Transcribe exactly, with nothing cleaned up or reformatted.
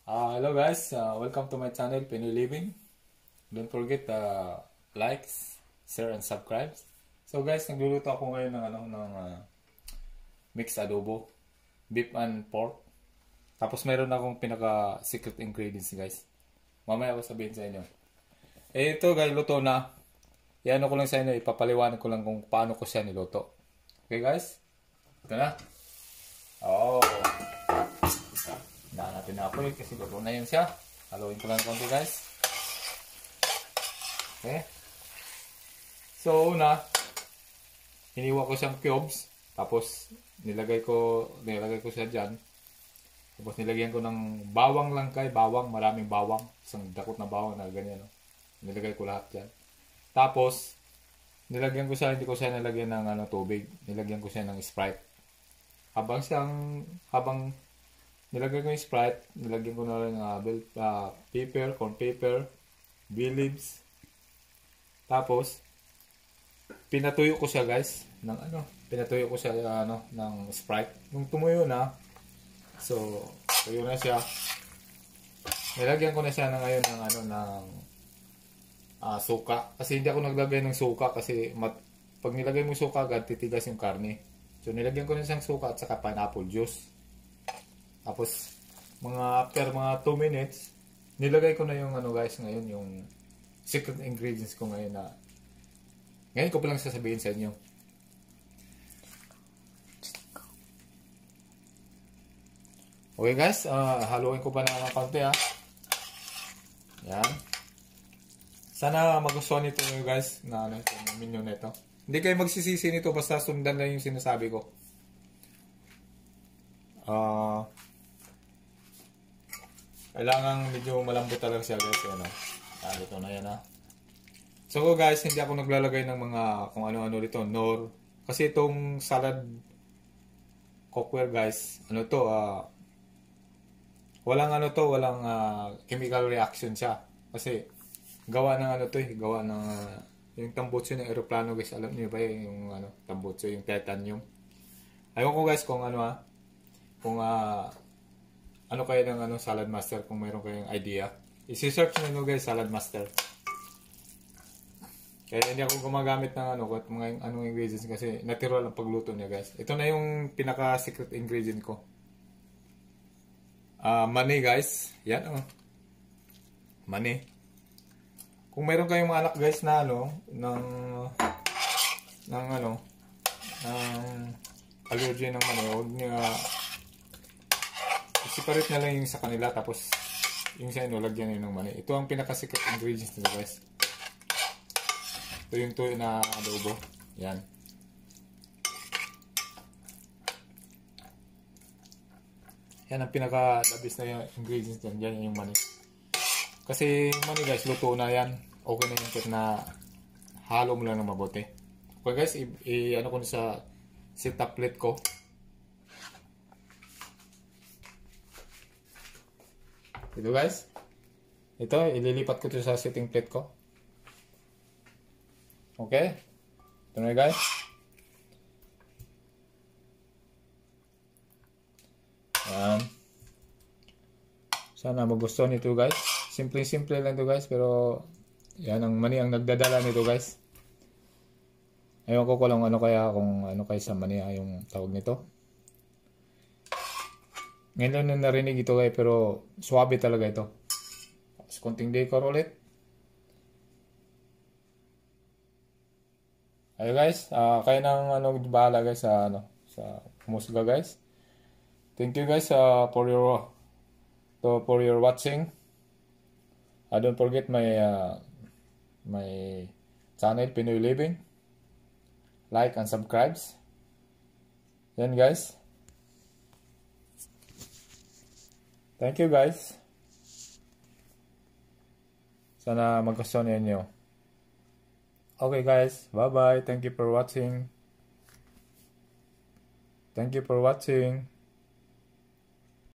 Uh, hello guys, uh, welcome to my channel Pinoy Living. Don't forget uh, likes, share and subscribe. So guys, nagluluto ako ngayon ng ano ng uh, mixed adobo, beef and pork. Tapos mayroon akong pinaka secret ingredients guys. Mamaya ako sabihin sa inyo. Eh ito guys, luto na. Yan ko lang sa inyo, ipapaliwanag ko lang kung paano ko siya niluto. Okay guys? Ito na. Oh. Daan natin na ako eh, kasi luto na yun siya. Haluin ko lang konti guys. Okay. So una, hiniwa ko siyang cubes. Tapos nilagay ko, nilagay ko siya dyan. Tapos nilagyan ko ng bawang lang kay, bawang, maraming bawang. Isang dakot na bawang na ganyan. No? Nilagay ko lahat dyan. Tapos, nilagyan ko siya, hindi ko siya nilagyan ng ano, tubig. Nilagyan ko siya ng Sprite. Habang siyang, habang nilagyan ko yung Sprite, nilagyan ko na rin ng uh, bell, uh, pepper, corn pepper, bay leaves. Tapos, pinatuyo ko siya guys, ng ano, pinatuyo ko siya uh, ano, ng Sprite. Nung tumuyo na, so, tuyo na siya. Nilagyan ko na siya na ngayon ng ano, ng uh, suka. Kasi hindi ako naglagay ng suka kasi mat, pag nilagay mo suka agad, titigas yung karne. So, nilagyan ko na siyang suka at saka pineapple juice. Tapos, mga after mga two minutes, nilagay ko na yung ano guys ngayon, yung secret ingredients ko ngayon na ngayon ko pa lang sasabihin sa inyo. Okay guys, uh, haluin ko pa na ng konti ha. Yan. Sana magustuhan nito nyo guys na ano, yung menu nito. Hindi kayo magsisisi nito basta sundan lang yung sinasabi ko. Ah... Uh, Kailangan medyo malambot talaga siya guys. Yan, oh. Ah, ito na yan ha. So guys, hindi ako naglalagay ng mga kung ano-ano dito. Nor. Kasi itong salad cookware guys, ano to, uh, walang ano to, walang uh, chemical reaction siya. Kasi gawa ng ano to eh, gawa ng uh, yung tambutso ng aeroplano guys. Alam niyo ba yung ano, tambutso, yung titanium. Ayun ko guys kung ano ha, kung uh, ano kayo ng ano, Salad Master kung mayroon kayong idea. I-search nyo guys, Salad Master. Kaya hindi ako gumagamit ng ano, mga anong ingredients kasi natural ang pagluto niya guys. Ito na yung pinaka secret ingredient ko. Uh, mani guys. Yan oh. Mani. Kung mayroon kayong mga anak guys na ano, ng, ng ano, ng allergy ng mani, huwag nyo, separate na lang yung sa kanila tapos yung sa inyo lagyan nyo ng mani. Ito ang pinaka-secret ingredients nila guys. Ito yung tuyo na adobo. Yan. Yan ang pinaka-labis na yung ingredients dyan. Yan yung mani. Kasi yung mani guys, luto na yan. Okay na yung kahit na halo mo lang ng mabuti. Okay guys, i-ano ko na sa setup plate ko. Ito guys. Ito, ililipat ko ito sa setting plate ko. Okay. Ito na guys. Yan. Sana magustuhan nito guys. Simple-simple lang ito guys. Pero yan ang mani ang nagdadala nito guys. Ayaw ko ko lang ano kaya kung ano kaya sa mani yung tawag nito. Ngayon na narinig ito guys, pero suwabe talaga ito. Tapos konting decor ulit. Ayo guys, uh, kayo nang ano, bahala guys sa ano, sa musga guys. Thank you guys uh, for your to, for your watching. Uh, don't forget my uh, my channel Pinoy Living. Like and subscribe. Yan guys. Thank you guys. Sana magustuhan niyo. Okay guys, bye bye. Thank you for watching. Thank you for watching.